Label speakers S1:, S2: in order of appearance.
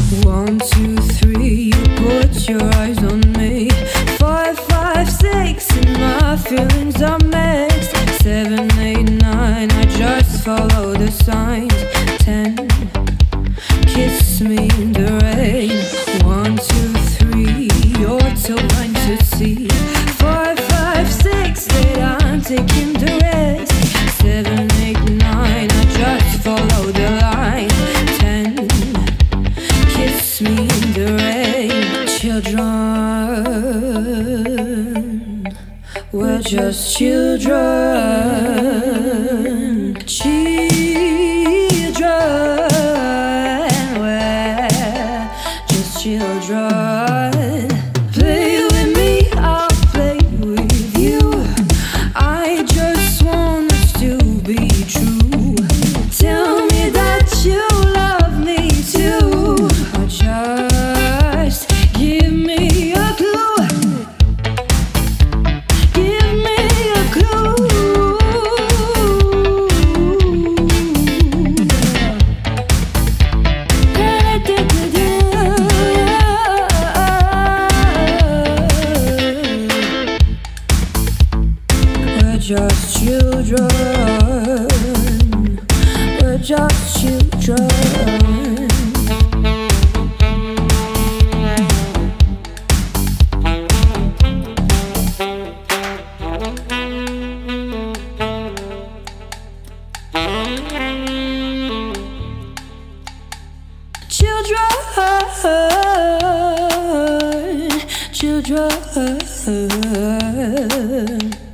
S1: 1, 2, 3, you put your eyes on me. 5, 5, 6, and my feelings are mixed. 7, 8, 9, I just follow the signs. 10, kiss me in the rain. 1, 2, 3, you're too blind to see. 5, 5, 6, 8, I'm taking the risk. 7, 8, 9, I just follow the line. 10, kiss me in the rain. Children, we're just children. Children, we're just children. Play with me, I'll play with you. I just want us to be true. Tell me that you love me too. Or just give me a clue. Give me a clue. We're just children. We're just children. Children, children.